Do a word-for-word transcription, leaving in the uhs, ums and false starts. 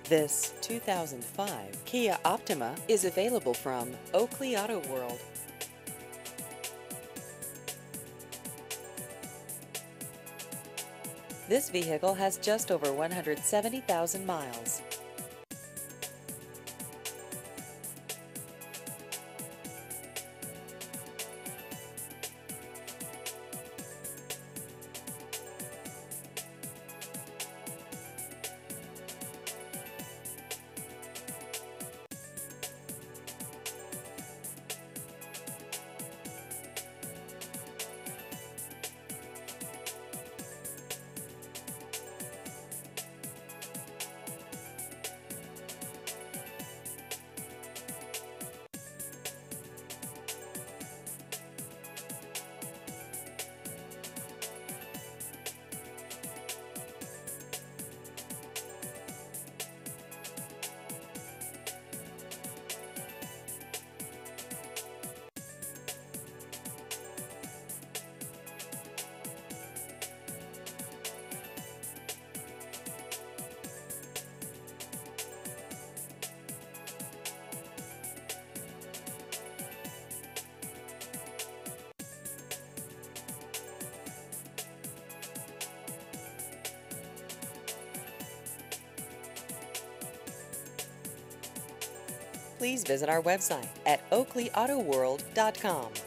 This two thousand five Kia Optima is available from Oakley Auto World. This vehicle has just over one hundred seventy thousand miles. Please visit our website at oakley auto world dot com.